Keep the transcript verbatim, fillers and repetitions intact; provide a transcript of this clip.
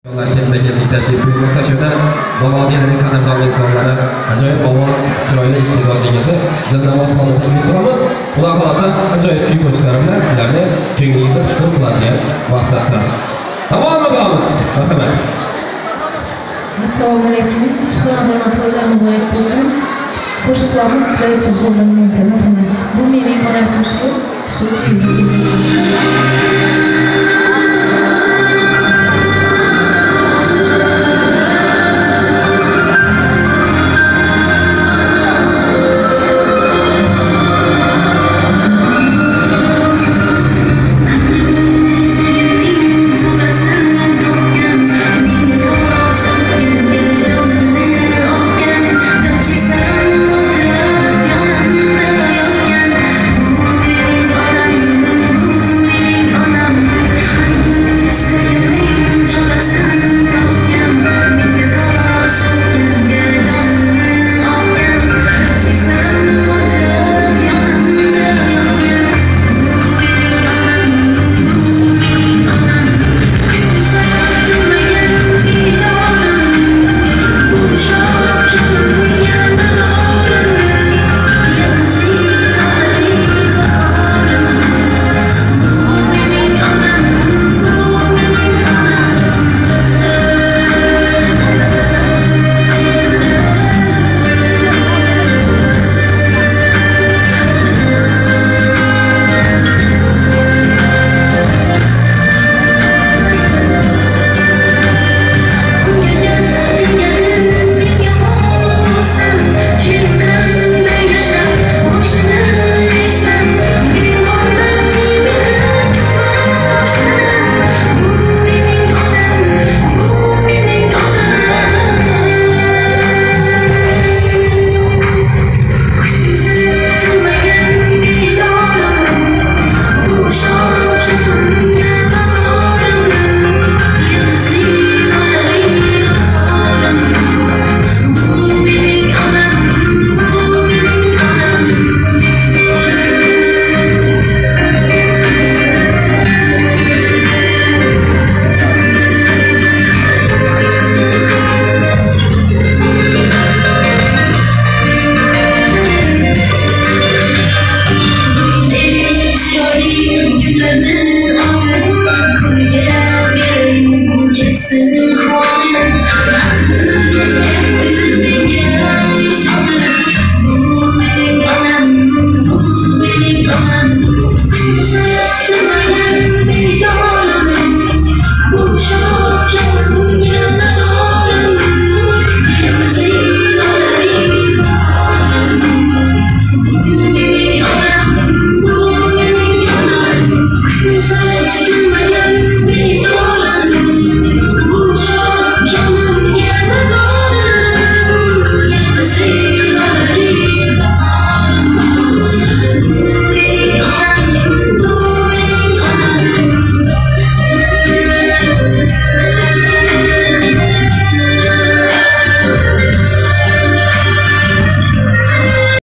Ketma-ketlik tashrif buyurmoqda. Shunda Bolodiyaning qadrdon insonlari, ajoyib ovoz, chiroyli iste'dodingizni Dilnavoz xonni taklif qilamiz. Xudo xolasa ajoyib kuy qo'shiqlari bilan sizlarni ko'nglingizni xushnud qiladigan maqsadda davom etamiz. Marhamat. Assalomu alaykum. Shuhronoma to'ylar muborak bo'lsin. Qo'shiqlarimiz sizlar uchun qo'llanmoqda. Marhamat. Bu mening onam qo'shig'i. Shu Güllerini aldım, konuya bir yum geçsin.